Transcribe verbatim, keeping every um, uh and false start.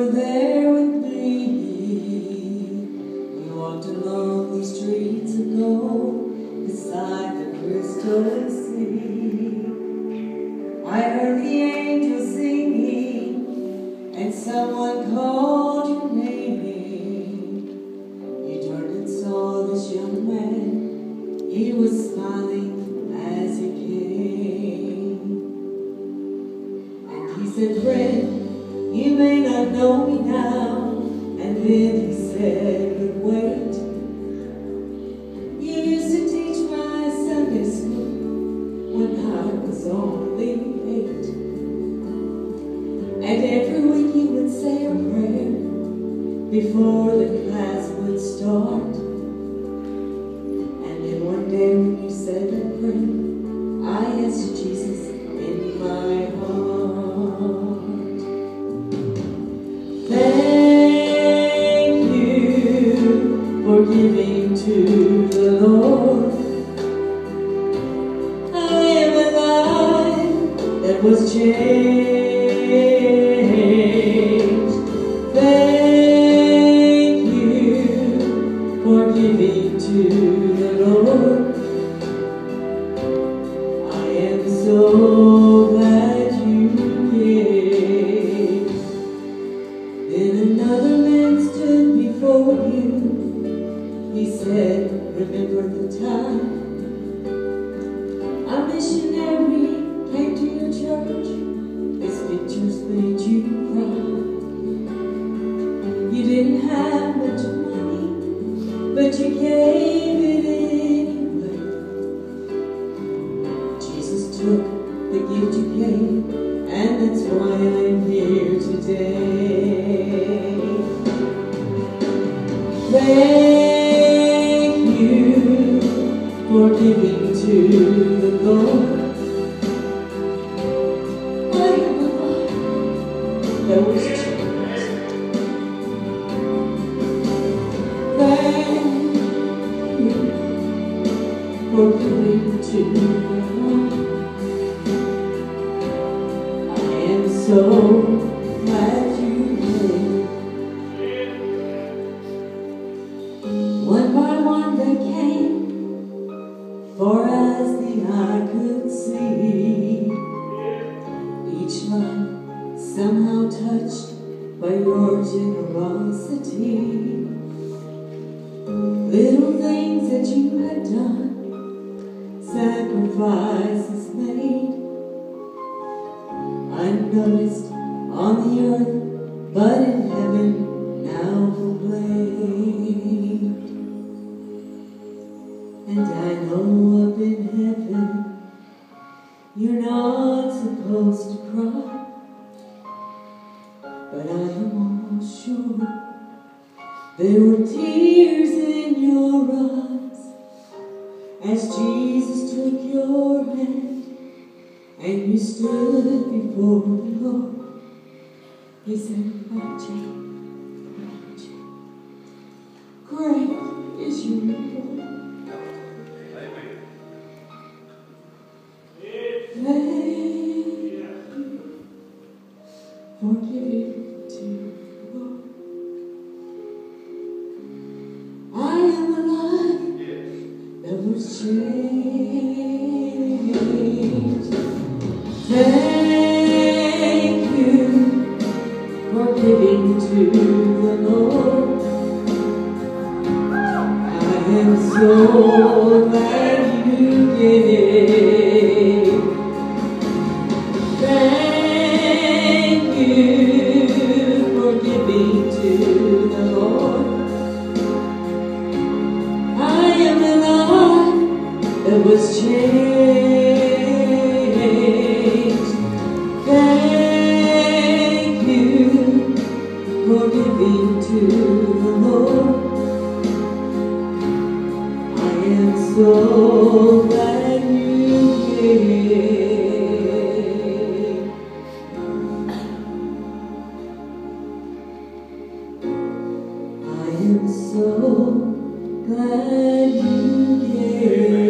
were there with me. We walked along the streets of gold beside the crystal sea. I heard the angels singing, and someone called your name. You turned and saw this young man. He was smiling as he came. And he said, "Friend, you may not know me now." And then he said, "But wait, you used to teach my Sunday school when I was only eight. And every week you would say a prayer before the class would start. And then one day when you said that prayer, I asked Jesus in my heart." Thank you for giving to the Lord. I am a life that was changed. Thank you for giving to the Lord. I am so glad you gave. Then another man stood before you. He said, "Remember the time a missionary came to your church? His pictures made you cry. You didn't have much money, but you gave it anyway. Jesus took the gift you gave, and that's why I'm here today. Thank you for giving to the Lord. I am a life that was changed. Thank you for giving to the Lord. I am so glad you came. One by one they came, for as the eye could see, each life somehow touched by your generosity. Little things that you had done, sacrifices made, unnoticed on the earth, but in heaven now proclaimed. And I know up in heaven you're not supposed to cry, but I am almost sure there were tears in your eyes as Jesus took your hand and you stood before the Lord. He said, "Margie, Margie, great is your reward." Thank you for giving to the Lord. I am a life that was changed. Thank you for giving to the Lord. I am so glad you gave. Thank you for giving to the Lord. I am a life that was changed. Thank you for giving to the Lord. I am so glad you gave. I am so glad you gave.